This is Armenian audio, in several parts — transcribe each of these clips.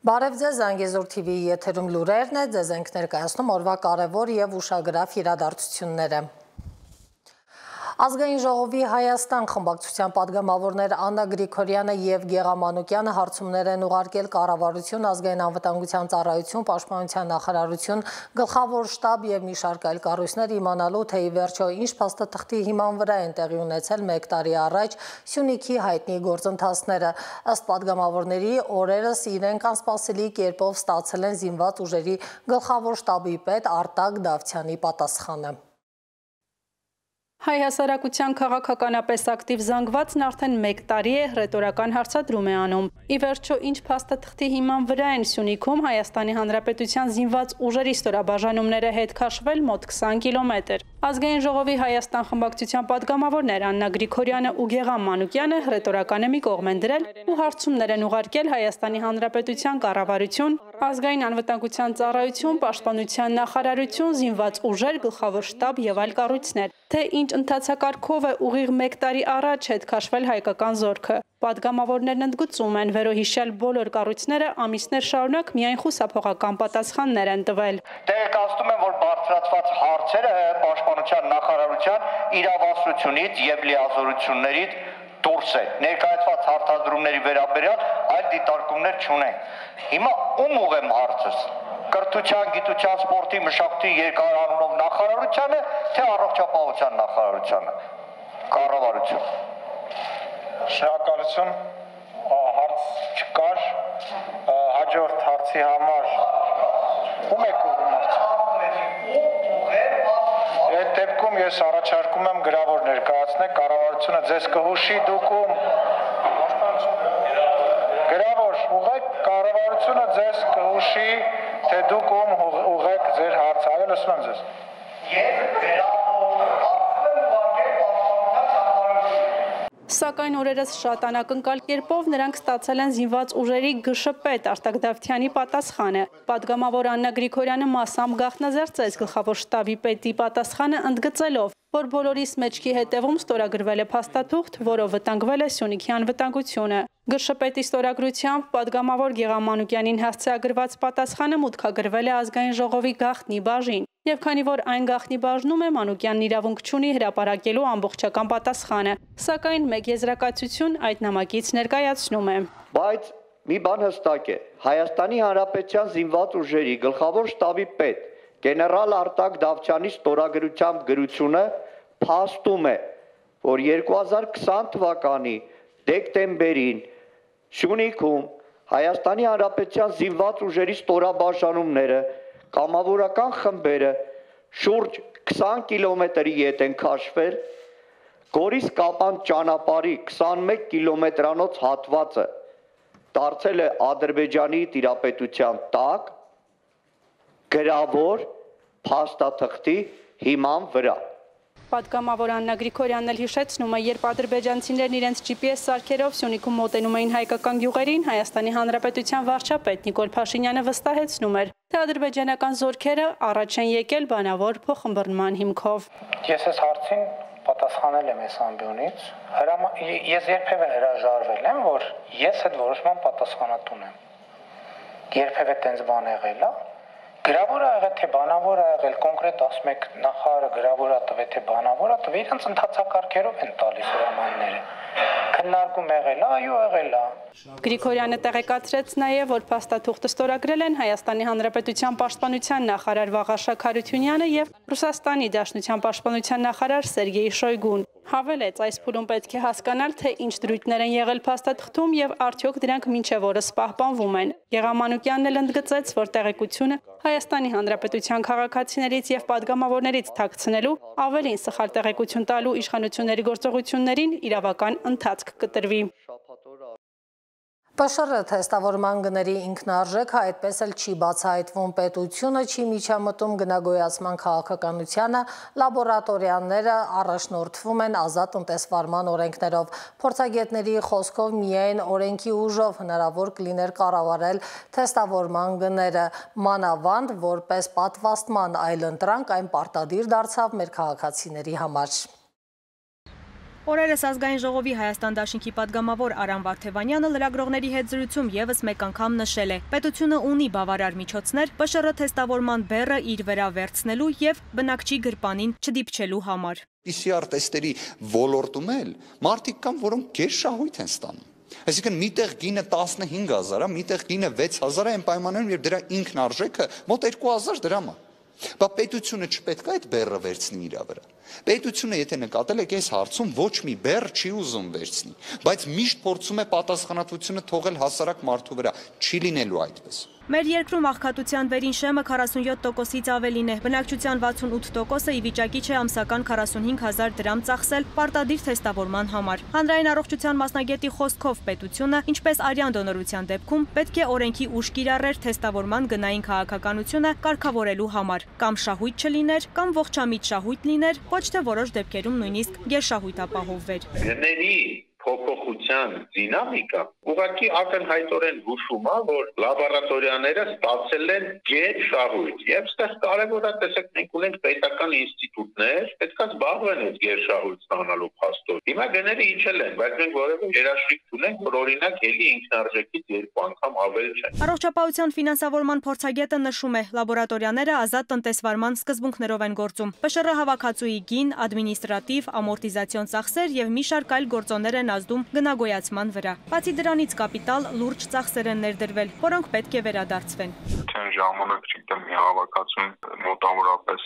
Բարև ձեզ, Զանգեզուր TV-ի եթերում լուրերն է, ձեզ ենք ներկայացնում օրվա կարևոր և ուշագրավ իրադարձությունները։ Ազգային ժողովի Հայաստան խմբակցության պատգամավորներ Աննա Գրիգորյանը և Գեղամ Մանուկյանը հարցումներ են ուղարկել կառավարություն, ազգային անվտանգության ծառայություն, պաշտպանության նախարարություն, գլխավոր շտաբ և մի շարք այլ կառույցներ իմանալու, թե ի վերջո ինչ փաստաթղթի հիման վրա են տեղի ունեցել 1 տարի առաջ Սյունիքի հայտնի գործընթացները։ Ըստ պատգամավորների, օրերս իրենք անսպասելի կերպով ստացել են զինված ուժերի գլխավոր շտաբի պետ Արտակ Դավթյանի պատասխանը։ Հայ հասարակության քաղաքականապես ակտիվ զանգվածն արդեն 1 տարի է հռետորական հարցադրում է անում։ Ի վերջո ինչ փաստաթղթի հիման վրա են Սյունիքում Հայաստանի Հանրապետության զինված ուժերի ստորաբաժանումները հետ քաշվել մոտ 20 կիլոմետր։ Ազգային ժողովի Հայաստան խմբակցության պատգամավորներ Աննա Գրիգորյանը ու Գեղամ Մանուկյանը հռետորականը մի կողմ են դրել ու հարցումներ են ուղարկել Հայաստանի Հանրապետության կառավարություն, ազգային անվտանգության ծառայություն, պաշտպանության նախարարություն, զինված ուժեր, գլխավոր շտաբ եւ այլ կառույցներ, թե ինչ ընթացակարգով է ուղիղ 1 տարի առաջ հետ քաշվել հայկական զորքը։ Պատգամավորներն ընդգծում են, վերոհիշյալ բոլոր կառույցները ամիսներ շարունակ միայն խուսափողական պատասխաններ են տվել։ Տեղեկացնում եմ, որ բարձրացված հարցերը պաշտպանության նախարարության իրավասությունից եւ լիազորություններից դուրս է։ Ներկայացված հարցադրումների վերաբերյալ այլ դիտարկումներ չունենք։ Հիմա ում ուղեմ հարցս։ Կրթության, գիտության, սպորտի, մշակույթի երկարանունով նախարարությանը, թե առողջապահության նախարարությանը, կառավարություն։ Շնորհակալություն, հարց չկար, հաջորդ հարցի համար ում եք ուղղում հարցը։ Այդ դեպքում ես առաջարկում եմ գրավոր ներկայացնել, կառավարությունը ձեզ կհուշի, դուք ում գրավոր ուղղեք, կառավարությունը ձեզ կհուշի, թե դուք ում ուղղեք ձեր հարցը, այո, լսում եմ ձեզ։ Սակայն օրերս շատ անակնկալ կերպով նրանք ստացել են զինված ուժերի ԳՇՊետ Արտակ Դավթյանի պատասխանը։ Պատգամավոր Աննա Գրիգորյանը մասամբ գաղտնազերծեց գլխավոր շտաբի պետի պատասխանը ընդգծելով, որ բոլորիս մեջքի հետևում ստորագրվել է փաստաթուղթ, որով վտանգվել է Սյունիքի անվտանգությունը։ ԳՇՊետի ստորագրությամբ պատգամավոր Գեղամ Մանուկյանին հասցեագրված պատասխանը մուտքագրվել է ազգային ժողովի գաղտնի բաժին։ Եվ քանի որ այն գաղտնի բաժնում է, Մանուկյանն իրավունք չունի հրապարակելու ամբողջական պատասխանը, սակայն մեկ եզրակացություն այդ նամակից ներկայացնում է։ Բայց մի բան հստակ է, Հայաստանի Հանրապետության զինված ուժերի գլխավոր շտաբի պետ գեներալ Արտակ Դավթյանի ստորագրությամբ գրությունը փաստում է, որ 2020 թվականի դեկտեմբերին Սյունիքում Հայաստանի Հանրապետության զինված ուժերի ստորաբաժանումները կամավորական խմբերը շուրջ 20 կիլոմետրի ետ են քաշվել, Գորիս-Կապան ճանապարհի 21 կիլոմետրանոց հատվածը դարձել է Ադրբեջանի տիրապետության տակ, գրավոր փաստաթղթի հիման վրա։ Պատգամավոր Աննա Գրիգորյանն էլ հիշեցնում է, երբ ադրբեջանցիներն իրենց GPS սարքերով Սյունիքում մոտենում էին հայկական գյուղերին, Հայաստանի Հանրապետության վարչապետ Նիկոլ Փաշինյանը վստահեցնում էր, թե ադրբեջանական զորքերը առաջ են եկել բանավոր փոխըմբռնման հիմքով։ Ես այս հարցին պատասխանել եմ այս ամբիոնից, ես երբևէ հրաժարվել եմ, որ ես այդ որոշման պատասխանատուն եմ։ Երբևէ տենց բան եղել է։ Գրավոր ա եղել, թե բանավոր ա եղել, կոնկրետ ասում եք նախարարը գրավոր ա տվել, թե բանավոր ա տվել, իրանց ընթացակարգերով են տալիս հրամանները։ Քննարկում եղել ա, այո եղել ա։ Գրիգորյանը տեղեկացրեց նաև, որ փաստաթուղթը ստորագրել են Հայաստանի Հանրապետության պաշտպանության նախարար Վաղարշակ Հարությունյանը եւ Ռուսաստանի Դաշնության պաշտպանության նախարար Սերգեյ Շոյգուն։ Հավելեց, այս փուլում պետք է հասկանալ, թե ինչ դրույթներ են եղել փաստաթղթում եւ արդյոք դրանք մինչեւ օրս պահպանվում են։ Գեղամ Մանուկյանն էլ ընդգծեց, որ տեղեկությունը Հայաստանի Հանրապետության քաղաքացիներից եւ պատգամավորներից թաքցնելու, ավելին սխալ տեղեկություն տալու իշխանությունների գործողություններին իրավական ընթացք կտրվի։ ՊՇՌ թեստավորման գների ինքնարժեքը այդպես էլ չի բացահայտվում, պետությունը չի միջամտում գնագոյացման քաղաքականությանը, լաբորատորիաները առաջնորդվում են ազատ տնտեսվարման օրենքներով։ Փորձագետների խոսքով միայն օրենքի ուժով հնարավոր կլիներ կառավարել թեստավորման գները, մանավանդ որպես պատվաստման այլընտրանք այն պարտադիր դարձավ մեր քաղաքացիների համար։ Օրերս ազգային ժողովի Հայաստան դաշինքի падգամավոր Արամ Վարդևանյանը լրագրողների հետ զրույցում եւս մեկ անգամ նշել է. պետությունը ունի բավարար միջոցներ ՊՇՌ թեստավորման բեռը իր վրա վերցնելու եւ բնակչի գրպանին չդիպչելու համար։ PCR տեստերի ոլորտում էլ մարդիկ կան, որոնք գերշահույթ են ստանում։ Այսինքն միտեղ գինը 15000 է, միտեղ գինը 6000 է, այն պայմաններում, երբ դրա ինքնարժեքը մոտ 2000 դրամ է։ Բա պետությունը չպետք է այդ բեռը վերցնի իր վրա։ Պետությունը, եթե նկատել եք այս հարցում, ոչ մի բեռ չի ուզում վերցնի, բայց միշտ փորձում է պատասխանատվությունը թողել հասարակ մարդու վրա, չի լինելու այդպես։ Մեր երկրում աղքատության վերին շեմը 47%-ից ավելին է, բնակչության 68%-ը ի վիճակի չէ ամսական 45000 դրամ ծախսել պարտադիր թեստավորման համար։ Հանրային առողջության մասնագետի խոսքով պետությունը, ինչպես արյան դոնորության դեպքում, պետք է օրենքի ուժ կիրառեր թեստավորման գնային քաղաքականությունը կարգավորելու համար, կամ շահույթ չլիներ, կամ ողջամիտ շահույթ լիներ, ոչ թե որոշ դեպքերում նույնիսկ գերշահույթ ապահովվեր։ Գների փոփոխության դինամիկա ուղղակի ակնհայտորեն հուշում է, որ լաբորատորիաները ստացել են գերշահույթ։ Եվ այստեղ կարևոր է, տեսեք, մենք ունենք պետական ինստիտուտներ, պետք է զբաղվեն այդ գերշահույթ ստանալու փաստով։ Հիմա գները իջել են, բայց մենք որևէ երաշխիք չունենք, որ օրինակ ելի ինքնարժեքից 2 անգամ ավել չեն։ Առողջապահության ֆինանսավորման փորձագետը նշում է, լաբորատորիաները ազատ տնտեսվարման սկզբունքներով են գործում։ ՊՇՌ հավաքածուի գին, ադմինիստրատիվ, ամորտիզացիոն ծախսեր եւ մի շարք այլ գործոններ են ազդում գնագոյացման վրա։ Բացի դրանից կապիտալ լուրջ ծախսեր են ներդրվել, որոնք պետք է վերադարձվեն։ Այն ժամանակ չգիտեմ մի հավաքածուն մոտավորապես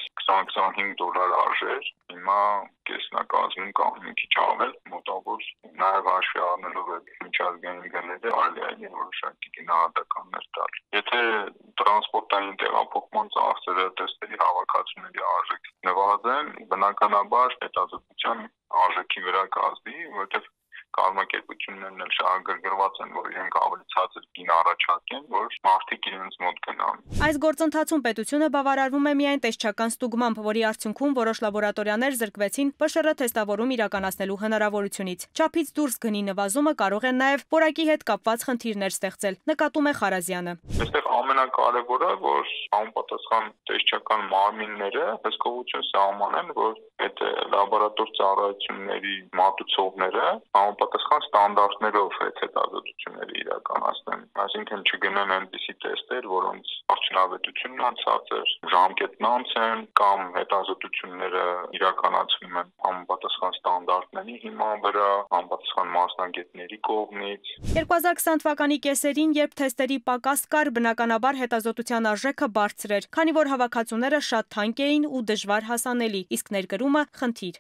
$20-25 արժեր, հիմա կեսնակազմում կամ մի քիչ ավել, մոտավոր նաև հաշվի առնելով այդ միջազգային գները արելի է որոշակի գնահատականներ տալ։ Եթե տրանսպորտային տեղափոխման ծախսերը տեստերի հավաքածուների արժեք նվազեն, բնականաբար հետազոտության արժեքի վրա կազդի, որովհետև կազմակերպություններն էլ շահագրգռված են, որ իրենք ավելի ցածր գին առաջարկեն, որ մարդիկ իրենց մոտ գնան։ Այս գործընթացում պետությունը բավարարվում է միայն տեսչական ստուգմամբ, որի արդյունքում որոշ լաբորատորիաներ զրկվեցին ՊՇՌ թեստավորում իրականացնելու հնարավորությունից։ Չափից դուրս գնի նվազումը կարող է նաև որակի հետ կապված խնդիրներ ստեղծել, նկատում է Խարազյանը։ Այստեղ ամենակարևորը, որ համապատասխան տեսչական մարմինները հսկողություն սահմանեն, որ այդ լաբորատոր ծառայությունների մատուցողները համապատասխան ստանդարտներով այդ հետազոտությունները իրականացնեն։ Այսինքն չգնեն այնպիսի տեստեր, որոնց արդյունավետությունն անցածր, ժամկետն անց են կամ հետազոտությունները իրականացվում են համապատասխան ստանդարտների հիման վրա, համապատասխան մասնագետների կողմից։ 2020 թվականի կեսերին, երբ թեստերի պակաս կար, բնականաբար հետազոտության արժեքը բարձր էր, քանի որ հավաքածուները շատ թանկ էին ու դժվար հասանելի, իսկ ներկրումը խնդիր։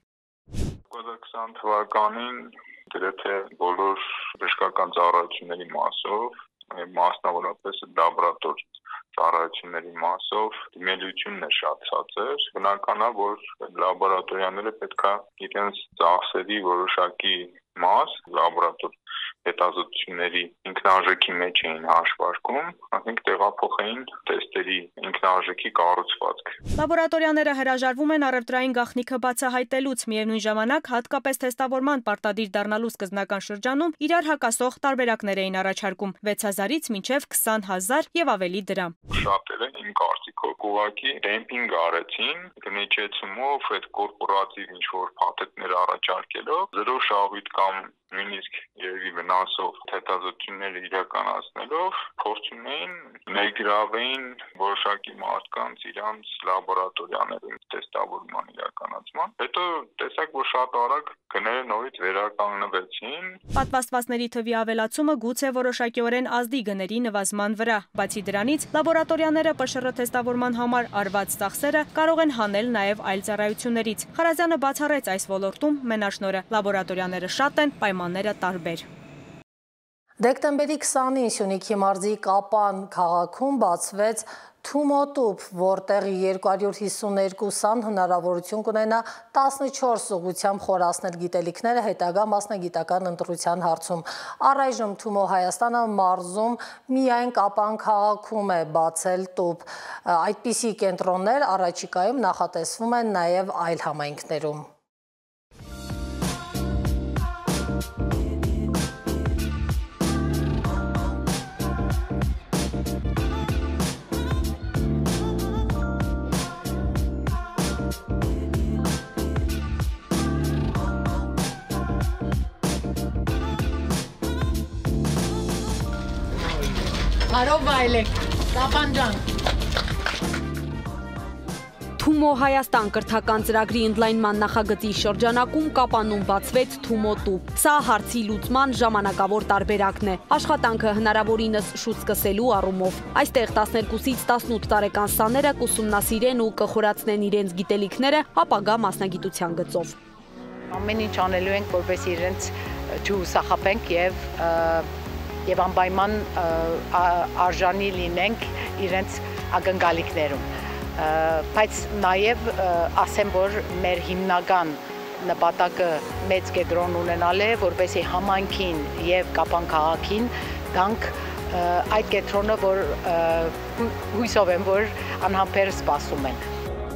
2020 թվականին գրեթե բոլոր բժշկական ծառայությունների մասով, մասնավորապես լաբորատոր ծառայությունների մասով դիմելությունն է շատ ցածր։ Բնական է, որ լաբորատորիաները պետք է իրենց ծախսերի որոշակի մաս լաբորատոր հետազոտությունների ինքնարժեքի մեջ էին հաշվարկում, ասենք տեղափոխեին տեստերի ինքնարժեքի կառուցվածք։ Լաբորատորիաները հրաժարվում են առևտրային գաղտնիքը բացահայտելուց, միևնույն ժամանակ հատկապես թեստավորման պարտադիր դառնալու սկզբնական շրջանում իրար հակասող տարբերակներ էին առաջարկում 6000-ից մինչև 20000 եւ ավելի դրամ։ Շատերը իմ կարծիքով ուղղակի դեմպինգ արեցին, գնիչեցումով այդ կորպորատիվ ինչ-որ փաթեթներ առաջարկելով, զրո շահույթ կամ նույնիսկ երևի վնասով հետազոտությունները իրականացնելով փորձում էին ներգրավեին որոշակի մարդկանց իրանց լաբորատորիաներում տեստավորման իրականացման։ Հետո տեսակ, որ շատ արագ գները նորից վերականգնվեցին։ Պատվաստվածների թվի ավելացումը գուցե որոշակիորեն ազդի գների նվազման վրա։ Բացի դրանից, լաբորատորիաները ՊՇՌ թեստավորման համար արված ծախսերը կարող են հանել նաև այլ ծառայություններից։ Խարազյանը բացառեց այս ոլորտում մենաշնորհը։ Լաբորատորիաները շատ են, պայմանները տարբեր։ Դեկտեմբերի 20-ին Սյունիքի մարզի Կապան քաղաքում բացվեց Թումոտուփ, որտեղ 252-ան հնարավորություն կունենա 14 ուղղությամբ խորացնել գիտելիքները հետագա մասնագիտական ընտրության հարցում։ Առայժմ Թումո Հայաստանը մարզում միայն Կապան քաղաքում է բացել տուփ։ Այդպիսի կենտրոններ առաջիկայում նախատեսվում են նաև այլ համայնքներում։ Արով վայելեք, Տապանջան։ Թումո Հայաստան կրթական ծրագրի ընդլայնման նախագծի շրջանակում Կապանում բացվեց Թումո տուփ։ Սա հարցի լուծման ժամանակավոր տարբերակն է։ Աշխատանքը հնարավորինս շուտ սկսելու առումով։ Այստեղ 12-ից 18 տարեկան սաները կուսումնասիրեն ու կխորացնեն իրենց գիտելիքները ապագա մասնագիտության գծով։ Ամեն ինչ անելու ենք, որպես իրենց չհուսախաբենք եւ անպայման արժանի լինենք իրենց ակնկալիքներում։ Բայց նաև ասեմ, որ մեր հիմնական նպատակը մեծ կենտրոն ունենալ է, որպեսզի համայնքին եւ Կապան քաղաքին տանք այդ կենտրոնը, որ հույսով եմ, որ անհամբեր սպասում են։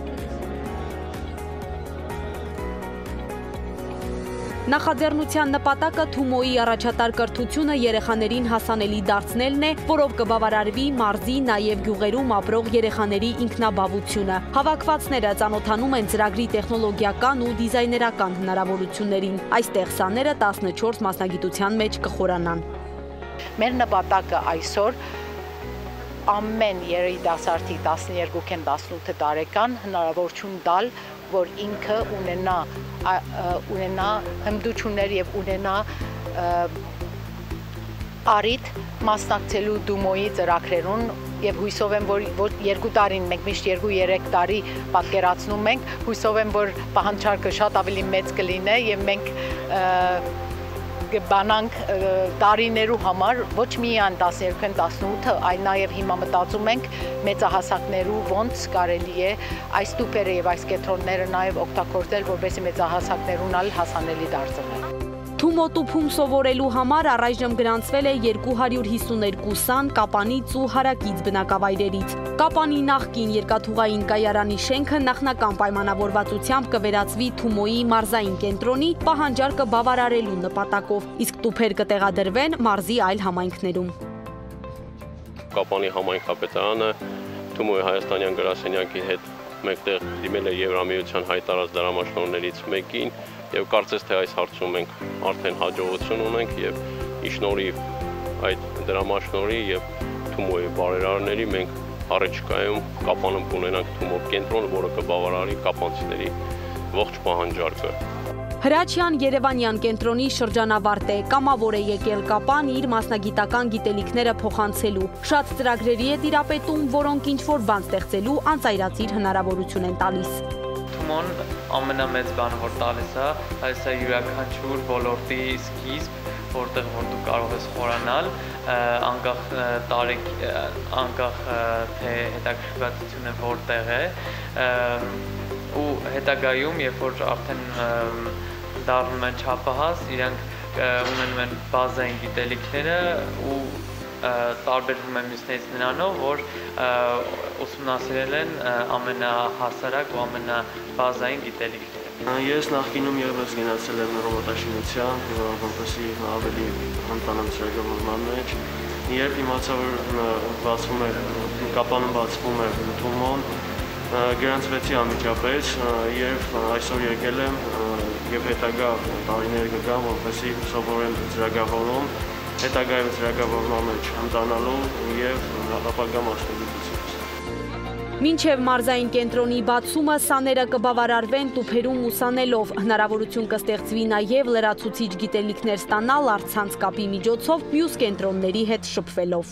Նախաձեռնության նպատակը Թումոյի առաջատար կրթությունը երեխաներին հասանելի դարձնելն է, որով կբավարարվի մարզի նաև գյուղերում ապրող երեխաների ինքնաբավությունը։ Հավաքվածները ծանոթանում են ծրագրի տեխնոլոգիական ու դիզայներական հնարավորություններին։ Այստեղ սաները 14 մասնագիտության մեջ կխորանան։ Մեր նպատակը այսօր ամեն երիտասարդի 12-ին 18 տարեկան հնարավորություն տալ, որ ինքը ունենա հմտություններ եւ ունենա առիթ մասնակցելու Թումոյի ծրագրերուն եւ հույսով եմ, որ 2 տարին մենք միշտ 2-3 տարի պատկերացնում ենք, հույսով եմ, որ պահանջարկը շատ ավելի մեծ կլինի եւ մենք կբանանք տարիներու համար ոչ միայն 12-ին 18-ը, այլ նաև հիմա մտածում ենք մեծահասակներու ոնց կարելի է այս տուփերը եւ այս կենտրոնները նաև օգտագործել, որպեսզի մեծահասակներուն ալ հասանելի դարձնել։ Թումո տուփում սովորելու համար առայժմ գրանցվել է 252 սան Կապանից ու հարակից բնակավայրերից։ Կապանի նախկին երկաթուղային կայարանի շենքը նախնական պայմանավորվածությամբ կվերածվի Թումոյի մարզային կենտրոնի պահանջարկը բավարարելու նպատակով, իսկ տուփեր կտեղադրվեն մարզի այլ համայնքներում։ Կապանի համայնքապետարանը Թումոյի հայաստանյան գրասենյակի հետ մեկտեղ դիմել է Եվրամիության հայտարարած դրամաշնորհներից մեկին եւ կարծես թե այս հարցում մենք արդեն հաջողություն ունենք եւ ի շնորհիվ այդ դրամաշնորհի եւ Թումոյի բարերարների մենք առաջիկայում Կապանում կունենանք Թումո կենտրոն, որը կբավարարի կապանցիների ողջ պահանջարկը։ Հրաչյան Երևանյան կենտրոնի շրջանավարտ է, կամավոր է եկել Կապան իր մասնագիտական գիտելիքները փոխանցելու։ Շատ ծրագրերի է տիրապետում, որոնք ինչ-որ բան ստեղծելու անծայրածիր հնարավորություն են տալիս։ Թումոն ամենամեծ բանը, որ տալիս է, այս է յուրաքանչյուր ոլորտի սկիզբ, որտեղ որ դու կարող ես խորանալ, անկախ թե հետաքրքրվածությունը որտեղ է, ու հետագայում, երբ որ արդեն դառնում են չափահաս, իրենք ունենում են բազային գիտելիքները ու տարբերվում են մյուսներից նրանով, որ ուսումնասիրել են ամենահասարակ ու ամենաբազային գիտելիքները։ Ես նախկինում ևս գնացել եմ ռոբոտաշինության, որպեսզի ավելի ընտանամ ծրագրավորման մեջ, երբ իմացա, որ Կապանում բացվում է Թումոն, գրանցվեցի անմիջապես եւ այսօր եկել եմ եւ հետագա տարիներ կգամ, որպեսզի սովորեմ ծրագրավորում, հետագայում ծրագրավորման մեջ ընտանալու եւ ապագա մասնագիտություն։ Մինչև մարզային կենտրոնի բացումը սաները կբավարարվեն տուփերում ուսանելով, հնարավորություն կստեղծվի նաև լրացուցիչ գիտելիքներ ստանալ առցանց կապի միջոցով մյուս կենտրոնների հետ շփվելով։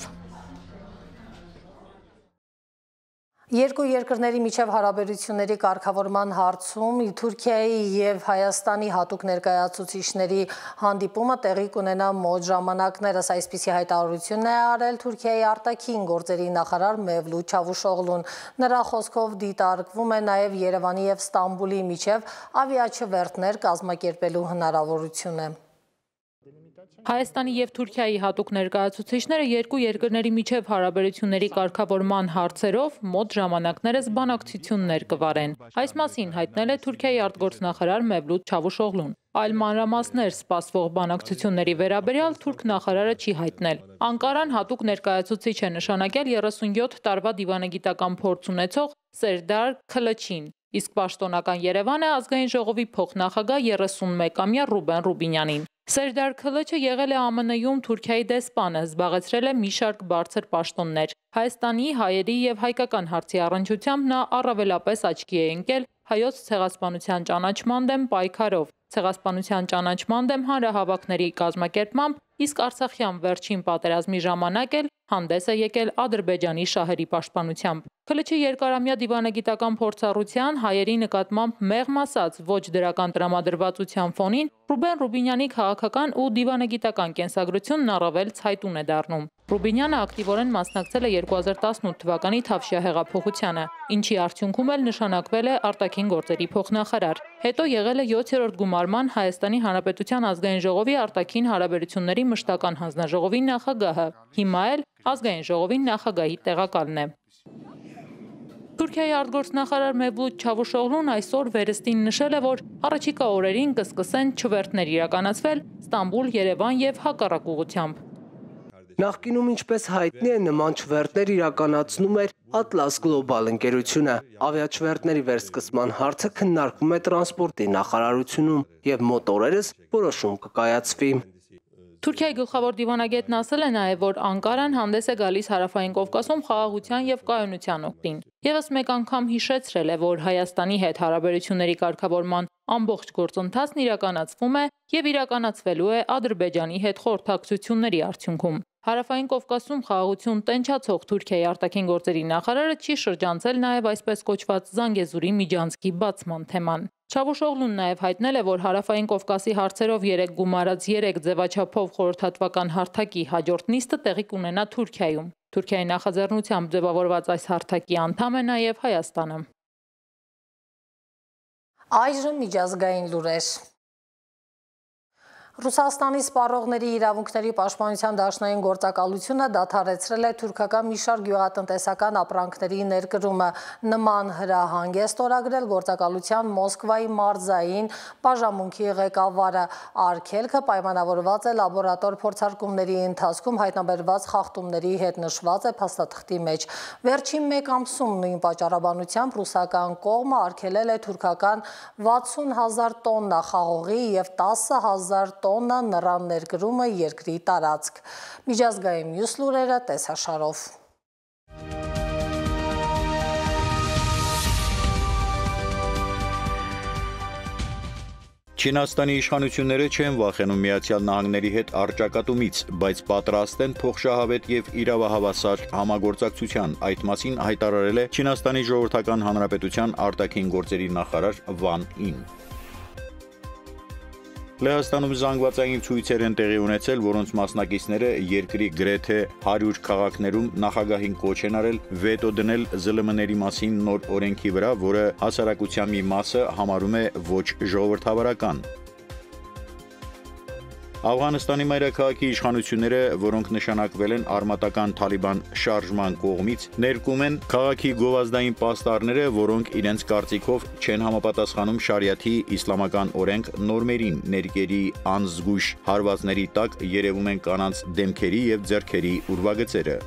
Երկու երկրների միջև հարաբերությունների կարգավորման հարցում Թուրքիայի և Հայաստանի հատուկ ներկայացուցիչների հանդիպումը տեղի կունենա մոտ ժամանակներս, այսպիսի հայտարարությունն է արել Թուրքիայի արտաքին գործերի նախարար Մևլութ Չավուշօղլուն։ Նրա խոսքով դիտարկվում է նաև Երևանի և Ստամբուլի միջև ավիաչվերթներ կազմակերպելու հնարավորությունը։ Հայաստանի և Թուրքիայի հատուկ ներկայացուցիչները երկու երկրների միջև հարաբերությունների կարգավորման հարցերով մոտ ժամանակներս բանակցություններ կվարեն։ Այս մասին հայտնել է Թուրքիայի արտգործնախարար Մևլութ Չավուշօղլուն։ Այլ մանրամասներ սպասվող բանակցությունների վերաբերյալ թուրք նախարարը չի հայտնել։ Անկարան հատուկ ներկայացուցիչ է նշանակել 37 տարվա դիվանագիտական փորձ ունեցող Սերդար Քլչին, իսկ պաշտոնական Երևանը ազգային ժողովի փոխնախագահ 31-ամյա Ռուբեն Ռուբինյանին։ Սերդար Քլիչը եղել է ԱՄՆ-ում Թուրքիայի դեսպանը, զբաղեցրել է մի շարք բարձր պաշտոններ։ Հայաստանի, հայերի եւ հայկական հարցի առնչությամբ նա առավելապես աչքի է ընկել հայոց ցեղասպանության ճանաչման դեմ պայքարով, ցեղասպանության ճանաչման դեմ հանրահավաքների կազմակերպմամբ, իսկ Արցախյան վերջին պատերազմի ժամանակ էլ հանդես է եկել Ադրբեջանի շահերի պաշտպանությամբ։ Քլիչի երկարամյա դիվանագիտական փորձառության, հայերի նկատմամբ մեղմ ասած ոչ դրական տրամադրվածության ֆոնին Ռուբեն Ռուբինյանի քաղաքական ու դիվանագիտական կենսագրությունն առավել ցայտուն է դառնում։ Ռուբինյանը ակտիվորեն մասնակցել է 2018 թվականի Թավշյա հեղափոխությանը, ինչի արդյունքում էլ նշանակվել է արտաքին գործերի փոխնախարար։ Հետո եղել է 7-րդ գումարման Հայաստանի Հանրապետության ազգային ժողովի արտաքին հարաբերությունների մշտական հանձնաժողովի նախագահը, հիմա էլ ազգային ժողովի նախագահի տեղակալն է։ Թուրքիայի արտգործնախարար Մևլութ Չավուշօղլուն այսօր վերստին նշել է, որ առաջիկա օրերին կսկսեն չվերթներ իրականացվել Ստամբուլ, Երևան եւ հակառակ ուղղությամբ։ Նախկինում ինչպես հայտնի է, նման չվերթներ իրականացնում էր Atlas Global ընկերությունը։ Ավիաչվերթների վերսկսման հարցը քննարկվում է տրանսպորտի նախարարությունում եւ մոտ օրերս որոշում կկայացվի։ Թուրքիայի գլխավոր դիվանագետն ասել է նաև, որ Անկարան հանդես է գալիս Հարավային Կովկասում խաղաղության եւ կայունության օգտին։ Եվս մեկ անգամ հիշեցրել է, որ Հայաստանի հետ հարաբերությունների կարգավորման ամբողջ գործընթացն իրականացվում է եւ իրականացվելու է Ադրբեջանի հետ խորհրդակցությունների արդյունքում։ Հարավային Կովկասում խաղաղություն տենչացող Թուրքիայի արտաքին գործերի նախարարը չի շրջանցել նաև այսպես կոչված Զանգեզուրի միջանցքի բացման թեման։ Չավուշօղլուն նաև հայտնել է, որ Հարավային Կովկասի հարցերով գումարած 3 ձևաչափով խորհրդատվական հարթակի հաջորդ նիստը տեղի կունենա Թուրքիայում։ Թուրքիայի նախաձեռնությամբ ձևավորված այս հարթակի անդամ է նաև Հայաստանը։ Այժմ միջազգային լուրեր։ Ռուսաստանի սպառողների իրավունքների պաշտպանության դաշնային գործակալությունը դադարեցրել է թուրքական մի շարք գյուղատնտեսական ապրանքների ներկրումը։ Նման հրահանգ է ստորագրել գործակալության Մոսկվայի մարզային բաժանմունքի ղեկավարը։ Արգելքը պայմանավորված է լաբորատոր փորձարկումների ընթացքում հայտնաբերված խախտումների հետ նշված է փաստաթղթի մեջ։ Վերջին մեկ ամսում նույն պատճառաբանությամբ ռուսական կողմը արգելել է թուրքական 60,000 տոննա խաղողի և 10,000 տոննա նռան ներկրումը երկրի տարածք։ Միջազգային մյուս լուրերը տեսաշարով։ Չինաստանի իշխանությունները չեն վախենում Միացյալ Նահանգների հետ առճակատումից, բայց պատրաստ են փոխշահավետ եւ իրավահավասար համագործակցության։ Այդ մասին հայտարարել է Չինաստանի Ժողովրդական Հանրապետության արտաքին գործերի նախարար Վան Ին։ Լեհաստանում զանգվածային ցույցեր են տեղի ունեցել, որոնց մասնակիցները երկրի գրեթե 100 քաղաքներում նախագահին կոչ են արել վետո դնել ԶԼՄ-ների մասին նոր օրենքի վրա, որը հասարակության մի մասը համարում է ոչ ժողովրդավարական։ Աֆղանստանի մայրաքաղաքի իշխանությունները, որոնք նշանակվել են արմատական Թալիբան շարժման կողմից, ներկում են քաղաքի գովազդային պաստառները, որոնք իրենց կարծիքով չեն համապատասխանում շարիաթի իսլամական օրենք նորմերին, ներկերի անզգույշ հարվածների տակ երևում են կանանց դեմքերի եւ ձեռքերի ուրվագծերը։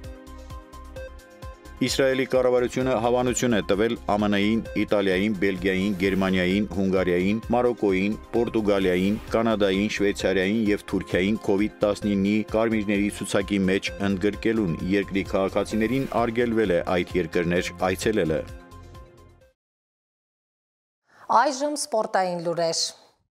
Իսրայելի կառավարությունը հավանություն է տվել ԱՄՆ-ին, Իտալիային, Բելգիային, Գերմանիային, Հունգարիային, Մարոկոյին, Պորտուգալիային, Կանադային, Շվեյցարիային եւ Թուրքիային COVID-19-ի կարմիրների ցուցակի մեջ ընդգրկելուն երկրի քաղաքացիներին արգելվել է այդ երկրներ այցելելը։ Այժմ սպորտային լուրեր։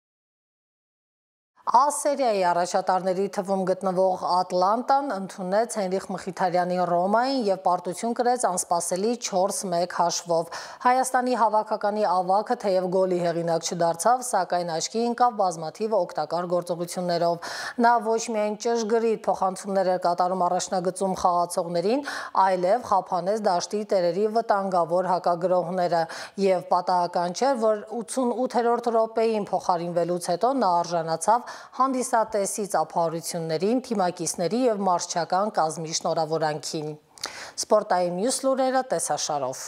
Սերիայի առաջատարների թվում գտնվող Ատլանտան ընդունեց Հենրիխ Մխիթարյանի Ռոմային և պարտություն կրեց անսպասելի 4-1 հաշվով։ Հայաստանի հավաքականի ավագը թեև գոլի հեղինակ չդարձավ, սակայն աչքի ընկավ բազմաթիվ օգտակար գործողություններով։ Նա ոչ միայն ճշգրիտ փոխանցումներ էր կատարում առաջնագծում խաղացողներին, այլև խափանեց դաշտի տերերի վտանգավոր հակագրողները, և պատահական չէր, որ 88-րդ րոպեին փոխարինվելուց հետո նա արժանացավ հանդիսատեսի ծափահարություններին, թիմակիցների և մարզչական կազմի շնորհավորանքին։ Սպորտային մյուս լուրերը տեսաշարով։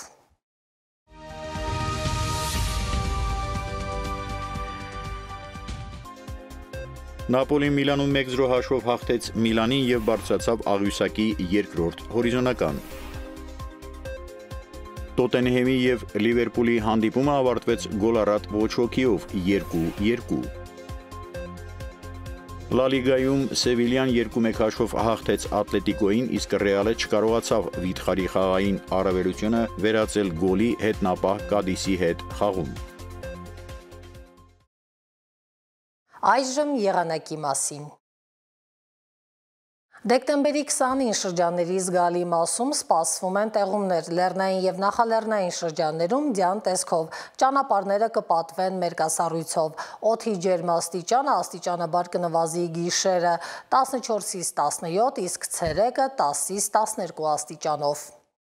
Նապոլին Միլանում 1-0 հաշվով հաղթեց Միլանին և բարձրացավ աղյուսակի երկրորդ հորիզոնական։ Տոտենհեմի և Լիվերպուլի հանդիպումը ավարտվեց գոլառատ ոչ հոգիով 2-2։ Լա լիգայում Սևիլյան 2-1 հաշվով հաղթեց Ատլետիկոին, իսկ Ռեալը չկարողացավ վիթխարի խաղային առավելությունը վերածել գոլի հետնապահ Կադիսի հետ խաղում։ Այժմ եղանակի մասին։ Դեկտեմբերի 20-ին շրջանների զգալի մասում սպասվում են տեղումներ, լեռնային եւ նախալեռնային շրջաններում ձյան տեսքով, ճանապարհները կպատվեն մերկասառույցով, օդի ջերմաստիճանը աստիճանաբար կնվազի գիշերը 14-ից 17, իսկ ցերեկը 10-ից 12 աստիճանով։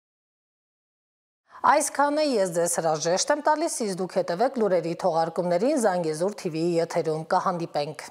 Այսքանը ես ձեզ հրաժեշտ եմ տալիս, իսկ դուք հետևեք լուրերի թողարկումներին Զանգեզուր TV-ի եթերում, կհանդիպենք։